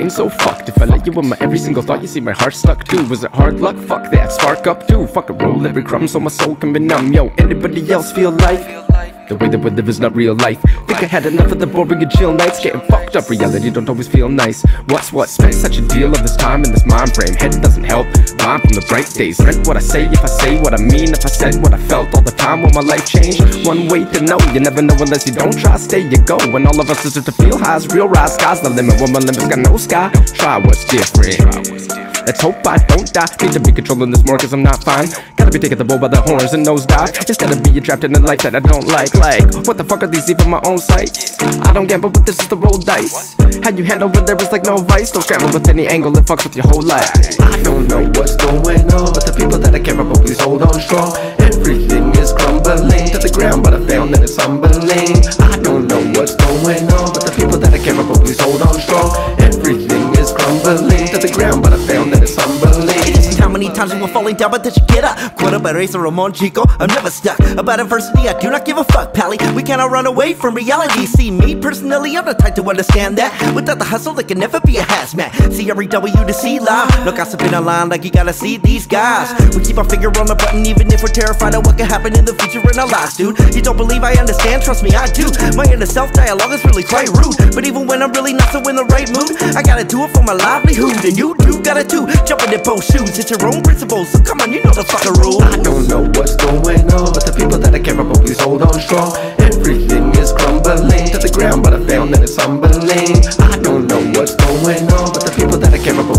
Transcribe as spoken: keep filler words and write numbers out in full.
brain so fucked. If I let you in my every single thought, you see my heart stuck too. Was it hard luck? Fuck that, spark up too. Fuck it, roll every crumb so my soul can be numb. Yo, anybody else feel like the way that we live is not real life? Think I had enough of the boring and chill nights. Getting fucked up, reality don't always feel nice. What's what? Spent such a deal of this time in this mind frame. Head doesn't help, mind from the bright days. Rent what I say if I say what I mean. If I said what I felt all the time, will my life change? One way to know, you never know unless you don't try. Stay you go, and all of us deserve to feel highs. Real rise, sky's the limit, when my limit's got no sky. Try what's different. Let's hope I don't die. Need to be controlling this more cause I'm not fine. Gotta be taking the bull by the horns and nosedive. Instead of being trapped in a life that I don't like. Like, what the fuck are these even my own sights? I don't gamble but this is the roll dice. How you hand over there is like no vice. Don't scramble with any angle, it fucks with your whole life. I don't know what's going on, but the people that I care about please hold on strong. Everything is crumbling to the ground, but I found that it's humbling. I don't know what's going on, but the people that I care about please hold on strong. Everything is crumbling to the ground, but I found that it's humbling. How many times we were falling down, but then you get up. Quote up eraser Ramon Chico, I'm never stuck. About adversity, I do not give a fuck, pally. We cannot run away from reality. See me personally, I'm the type to understand that. Without the hustle, there can never be a hazmat. C R E W to C live. No gossiping online like you gotta see these guys. We keep our finger on the button even if we're terrified of what can happen in the future in our lives, dude. You don't believe I understand? Trust me, I do. My inner self-dialogue is really quite rude. But even when I'm really not so in the right mood, I gotta do it for my livelihood. And you do gotta too, jumping in both shoes. It's your own principles, so come on, you know the fucking rule. I don't know what's going on, but the people that I care about please hold on strong. Everything is crumbling to the ground, but I found that it's humbling. I don't know what's going on, but the people that I care about